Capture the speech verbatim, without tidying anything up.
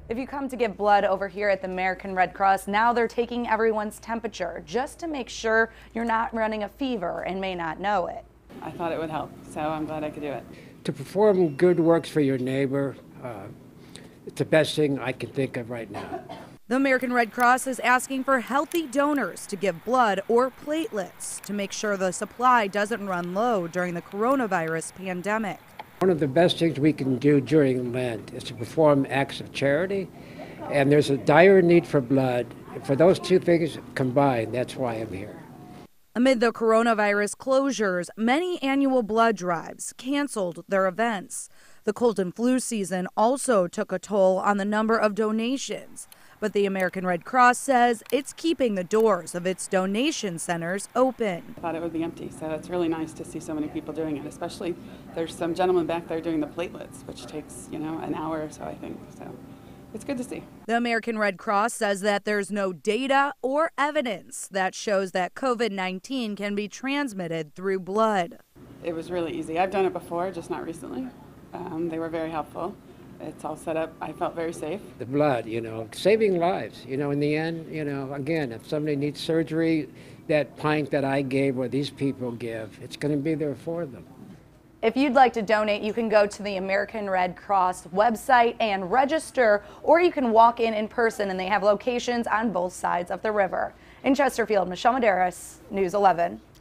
If you come to give blood over here at the American Red Cross, now they're taking everyone's temperature just to make sure you're not running a fever and may not know it. I thought it would help, so I'm glad I could do it. To perform good works for your neighbor, uh, it's the best thing I can think of right now. The American Red Cross is asking for healthy donors to give blood or platelets to make sure the supply doesn't run low during the coronavirus pandemic. One of the best things we can do during Lent is to perform acts of charity, and there's a dire need for blood. For those two things combined, that's why I'm here. Amid the coronavirus closures, many annual blood drives canceled their events. The cold and flu season also took a toll on the number of donations. But the American Red Cross says it's keeping the doors of its donation centers open. I thought it would be empty, so it's really nice to see so many people doing it, especially there's some gentlemen back there doing the platelets, which takes, you know, an hour or so, I think. So it's good to see. The American Red Cross says that there's no data or evidence that shows that COVID nineteen can be transmitted through blood. It was really easy. I've done it before, just not recently. Um, they were very helpful. It's all set up. I felt very safe. The blood, you know, saving lives. You know, in the end, you know, again, if somebody needs surgery, that pint that I gave or these people give, it's going to be there for them. If you'd like to donate, you can go to the American Red Cross website and register, or you can walk in in person, and they have locations on both sides of the river. In Chesterfield, Michelle Medeiros, News eleven.